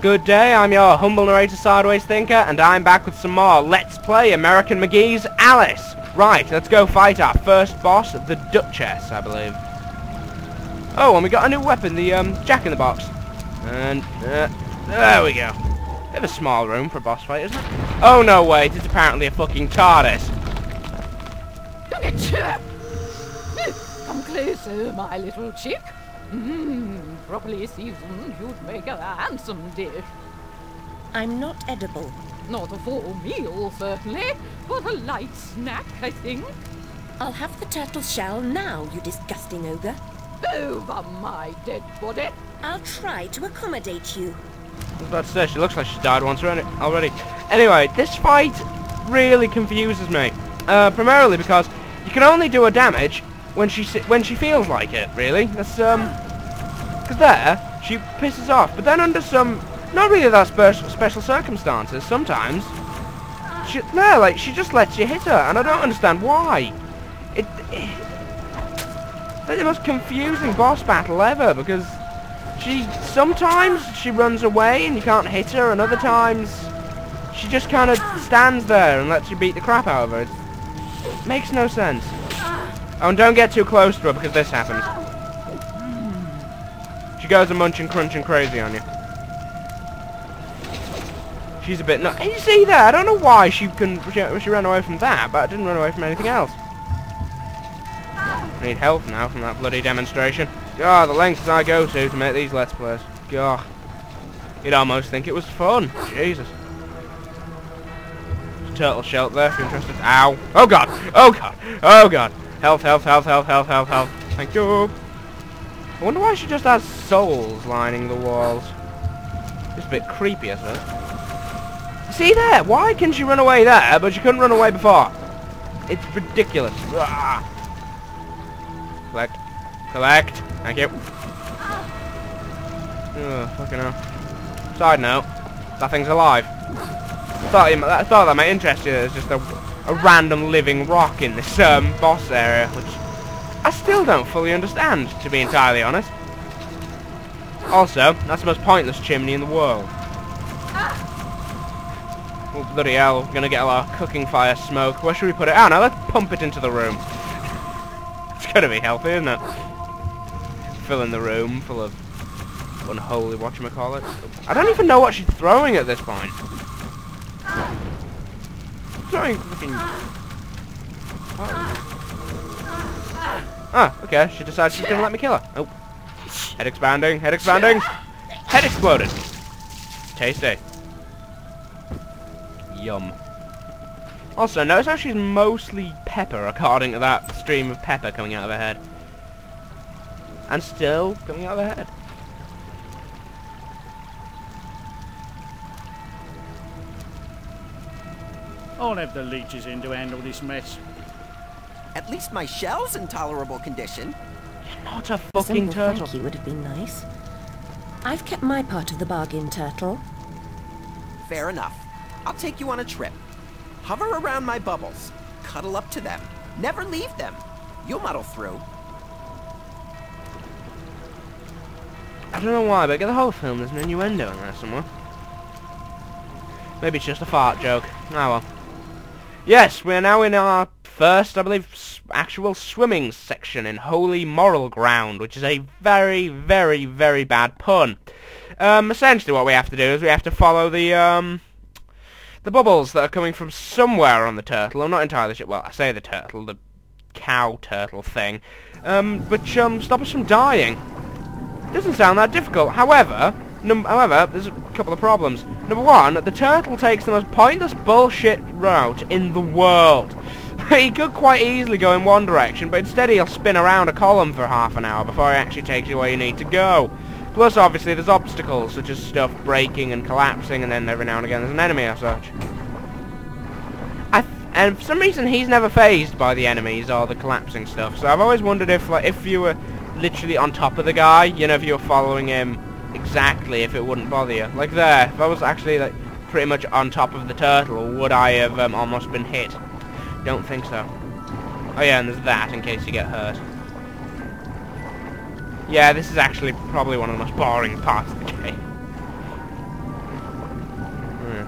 Good day, I'm your humble narrator Sideways Thinker, and I'm back with some more Let's Play American McGee's Alice. Right, let's go fight our first boss, the Duchess, I believe. Oh, and we got a new weapon, the Jack-in-the-Box. And, there we go. Bit of a small room for a boss fight, isn't it? Oh, no, wait, it's apparently a fucking TARDIS. Come closer, my little chick. Properly seasoned, you'd make a handsome dish. I'm not edible. Not a full meal, certainly, but a light snack, I think. I'll have the turtle shell now, you disgusting ogre. Over my dead body. I'll try to accommodate you. I was about to say, she looks like she's died once already. Anyway, this fight really confuses me. Primarily because you can only do her damage when she feels like it, really. That's, because there, she pisses off. But then under some, not really that special circumstances, sometimes, she just lets you hit her, and I don't understand why. It's the most confusing boss battle ever, because sometimes she runs away and you can't hit her, and other times she just kind of stands there and lets you beat the crap out of her. It makes no sense. Oh, and don't get too close to her because this happens. She goes a munching, crunching crazy on you. She's a bit nuts. You see that? I don't know why she ran away from that, but didn't run away from anything else. I need health now from that bloody demonstration. God, the lengths I go to make these Let's Plays. God. You'd almost think it was fun. Jesus. Turtle shell there if you're interested. Ow. Oh god. Oh god. Oh god. Health, health, health, health, health, health, health. Thank you. I wonder why she just has souls lining the walls. It's a bit creepy, I suppose. See there? Why can she run away there, but she couldn't run away before? It's ridiculous. Ah. Collect. Collect. Thank you. Oh, fucking hell. Side note, that thing's alive. I thought that might interest you. There's just a random living rock in this boss area, which I still don't fully understand, to be entirely honest. Also, that's the most pointless chimney in the world. Oh, bloody hell, we're gonna get a lot of cooking fire smoke. Where should we put it? Oh no, let's pump it into the room. It's gonna be healthy, isn't it? Filling the room full of unholy whatchamacallit. I don't even know what she's throwing at this point. Throwing fucking... Ah, okay, she decides she's gonna let me kill her. Oh. Head expanding, head expanding! Head exploded! Tasty. Yum. Also, notice how she's mostly pepper, according to that stream of pepper coming out of her head. And still coming out of her head. I'll have the leeches in to handle this mess. At least my shell's in tolerable condition. You're not a fucking turtle. Thank you would have been nice. I've kept my part of the bargain, turtle. Fair enough. I'll take you on a trip. Hover around my bubbles. Cuddle up to them. Never leave them. You'll muddle through. I don't know why, but I get the whole film there's an innuendo in there somewhere. Maybe it's just a fart joke. Ah well. Yes, we're now in our first, I believe, actual swimming section in Holy Moral Ground, which is a very, very, very bad pun. Essentially what we have to do is we have to follow the bubbles that are coming from somewhere on the turtle. I'm not entirely sure. Well, I say the turtle, the cow turtle thing, which stop us from dying. Doesn't sound that difficult. However, there's a couple of problems. Number one, the turtle takes the most pointless bullshit route in the world. He could quite easily go in one direction, but instead he'll spin around a column for half an hour before he actually takes you where you need to go. Plus, obviously, there's obstacles, such as stuff breaking and collapsing, and then every now and again there's an enemy or such. And for some reason, he's never fazed by the enemies or the collapsing stuff, so I've always wondered if, like, if you were literally on top of the guy, you know, if you were following him exactly, if it wouldn't bother you. Like there, if I was actually, like, pretty much on top of the turtle, would I have almost been hit? Don't think so. Oh yeah, and there's that in case you get hurt. Yeah, this is actually probably one of the most boring parts of the game.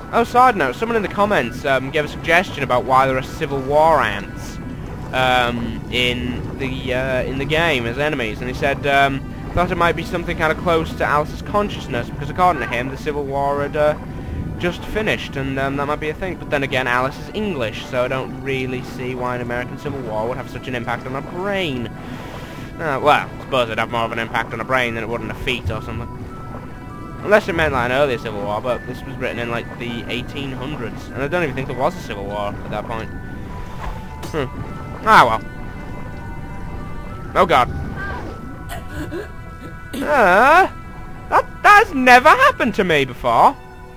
Oh, side note, someone in the comments gave a suggestion about why there are Civil War ants in the game as enemies, and he said thought it might be something kind of close to Alice's consciousness, because according to him, the Civil War had just finished, and that might be a thing. But then again, Alice is English, so I don't really see why an American Civil War would have such an impact on her brain. Well, I suppose it'd have more of an impact on a brain than it would on a feet or something. Unless it meant like an earlier Civil War, but this was written in like the 1800s, and I don't even think there was a Civil War at that point. Ah well. Oh god. That's never happened to me before.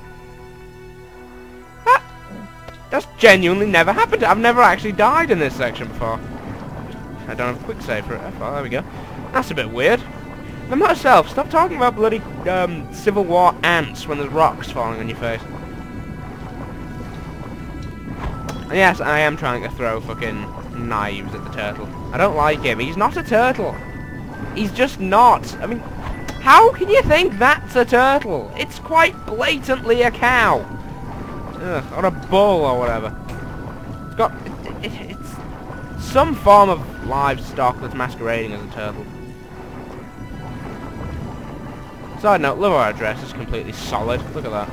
That's genuinely never happened. I've never actually died in this section before. I don't have a quick save for it. Oh, there we go. That's a bit weird. But myself, stop talking about bloody Civil War ants when there's rocks falling on your face. And yes, I am trying to throw fucking knives at the turtle. I don't like him. He's not a turtle. He's just not. I mean, how can you think that's a turtle? It's quite blatantly a cow. Ugh, or a bull or whatever. It's got... It's some form of livestock that's masquerading as a turtle. Side note, look at our dress is completely solid. Look at that.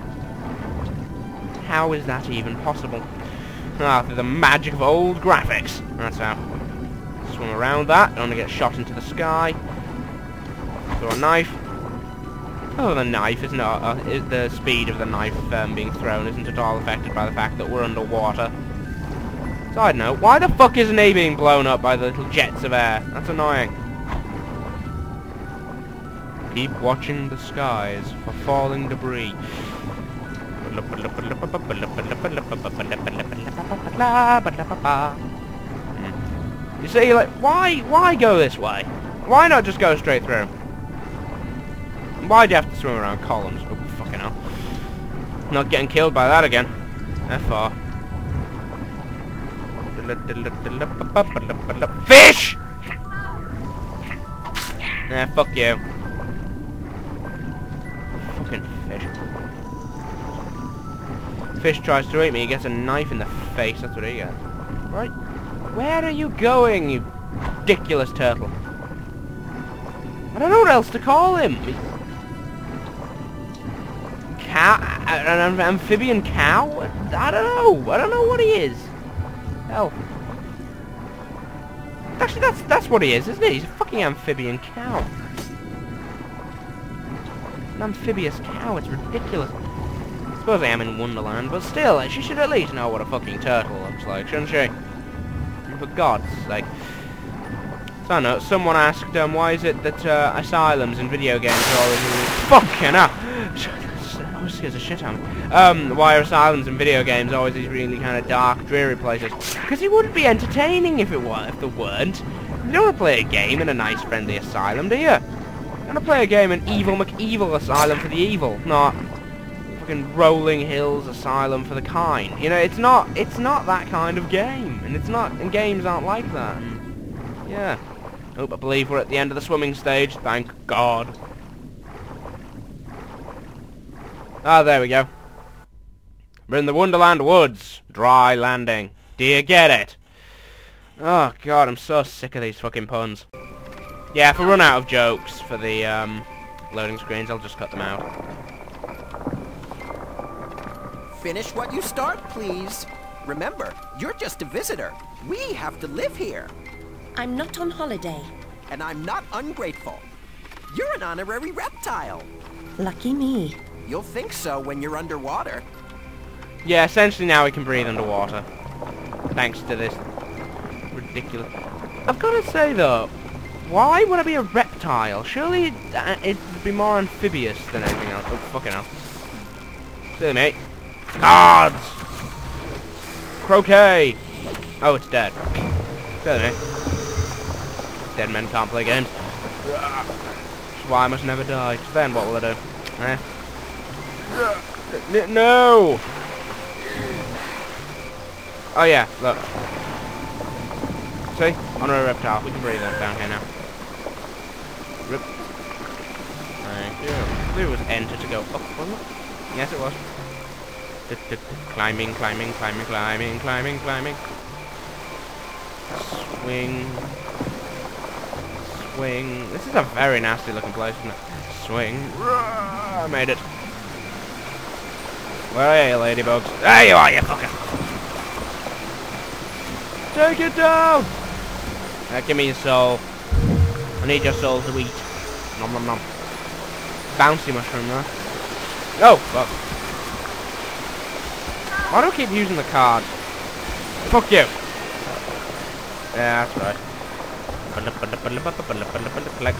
How is that even possible? Ah, through the magic of old graphics. That's how. Swim around that. Don't want to get shot into the sky. Throw a knife. Oh, the knife is not... the speed of the knife being thrown isn't at all affected by the fact that we're underwater. Side note, why the fuck isn't he being blown up by the little jets of air? That's annoying. Keep watching the skies for falling debris. You see, like, why go this way? Why not just go straight through? Why do you have to swim around columns? Oh, fucking hell. Not getting killed by that again. F4. Fish! Nah, fuck you. Fucking fish. Fish tries to eat me, he gets a knife in the face, that's what he gets. Right? Where are you going, you ridiculous turtle? I don't know what else to call him. Cow? An amphibian cow? I don't know. I don't know what he is. Hell. Actually, that's what he is, isn't he? He's a fucking amphibian cow. An amphibious cow, it's ridiculous. I suppose I am in Wonderland, but still, she should at least know what a fucking turtle looks like, shouldn't she? For God's sake. So, no, someone asked, why is it that asylums in video games are always really... Fucking hell! That scares the shit out of me. Why are asylums in video games always these really kind of dark, dreary places? Because it wouldn't be entertaining if there weren't. You don't want to play a game in a nice, friendly asylum, do you? You want to play a game in Evil McEvil Asylum for the evil, not fucking Rolling Hills Asylum for the kind. You know, it's not that kind of game, and games aren't like that. And, yeah. Oh, I believe we're at the end of the swimming stage. Thank God. Ah, there we go. We're in the Wonderland Woods. Dry landing. Do you get it? Oh, God, I'm so sick of these fucking puns. Yeah, if I run out of jokes for the loading screens, I'll just cut them out. Finish what you start, please. Remember, you're just a visitor. We have to live here. I'm not on holiday. And I'm not ungrateful. You're an honorary reptile. Lucky me. You'll think so when you're underwater. Yeah, essentially now we can breathe underwater. Thanks to this ridiculous... I've got to say, though, why would I be a reptile? Surely it'd be more amphibious than anything else. Oh, fucking hell. See you, mate. Cards! Croquet! Oh, it's dead. See you, mate. Dead men can't play games. That's why I must never die. So then what will I do? Eh? No! Oh yeah, look. See? Honorary reptile. We can breathe that down here now. Rip. Thank you. I believe it was enter to go up, wasn't it? Yes, it was. Climbing, climbing, climbing, climbing, climbing, climbing. Swing. Swing. This is a very nasty looking place, isn't it? Swing. I made it. Where are you, ladybugs? There you are, you fucker! Take it down! Give me your soul. I need your soul to eat. Nom nom nom. Bouncy mushroom there. Oh, fuck. Why do I keep using the card? Fuck you! Yeah, that's right. Collect.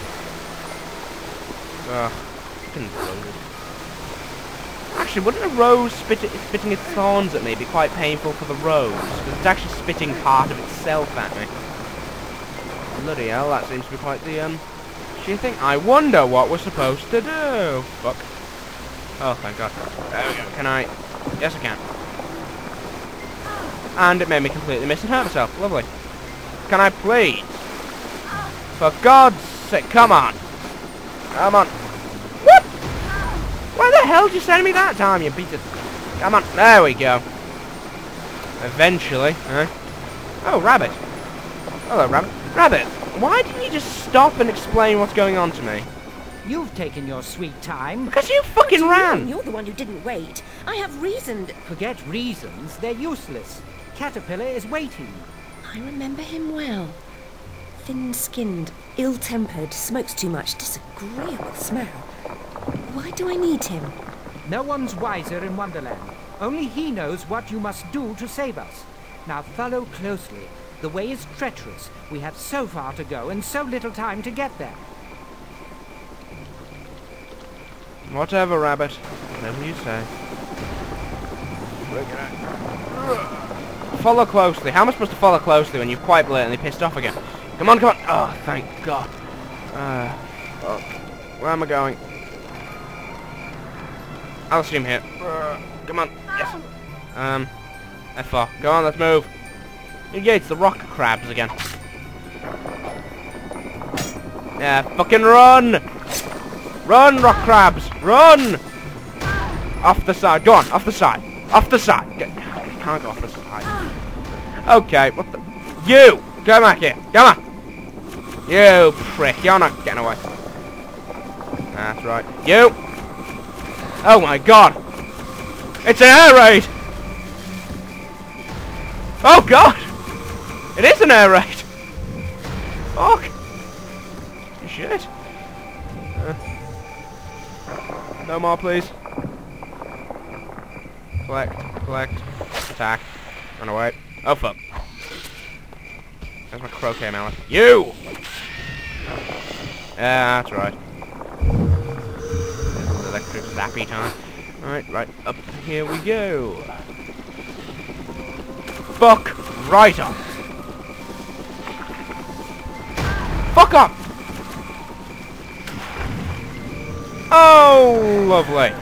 Ugh. Fucking rose. Actually, wouldn't a rose spitting its thorns at me be quite painful for the rose? Because it's actually spitting part of itself at me. Bloody hell, that seems to be quite the, shitty thing. I wonder what we're supposed to do. Fuck. Oh, thank God. There we go. Can I? Yes, I can. And it made me completely miss and hurt myself. Lovely. Can I please? For God's sake, come on. Come on. What? Where the hell did you send me that time, you beat it? Come on. There we go. Eventually. Oh, rabbit. Hello, rabbit. Rabbit, why didn't you just stop and explain what's going on to me? You've taken your sweet time. Because you fucking ran! You're the one who didn't wait. I have reasoned. Forget reasons, they're useless. Caterpillar is waiting. I remember him well. Thin-skinned, ill-tempered, smokes too much, disagreeable smell. Why do I need him? No one's wiser in Wonderland. Only he knows what you must do to save us. Now follow closely. The way is treacherous. We have so far to go and so little time to get there. Whatever, rabbit. Whatever you say. Follow closely. How am I supposed to follow closely when you've quite blatantly pissed off again? Come on, come on. Oh, thank God. Oh, where am I going? I'll assume here. Come on. Yes. F4. Go on, let's move. Engage the rock crabs again. Yeah, fucking run! Run, rock crabs! Run! Off the side. Go on, off the side. Off the side. Can't go off the side. Okay, what the... You! Come back here. Come on! You prick. You're not getting away. That's right. You! Oh my God! It's an air raid! Oh God! It is an air raid! Fuck! Shit. No more, please. Collect, collect, attack, run away. Oh fuck. There's my croquet mallet. You! Yeah, that's right. This is electric zappy time. Right, up here we go. Fuck right up. Fuck up! Oh, lovely.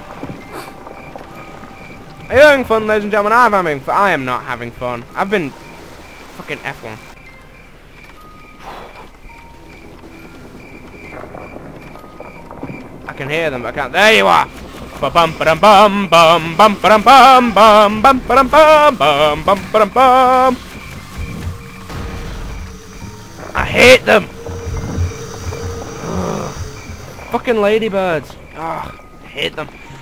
Are you having fun, ladies and gentlemen? I am not having fun. I've been fucking F1. I can hear them, but I can't. There you are. Ba bum ba dum bum bum bum ba dum bum bum bum ba dum bum bum bum ba dum bum. I hate them. Fucking ladybirds. Ah, I hate them.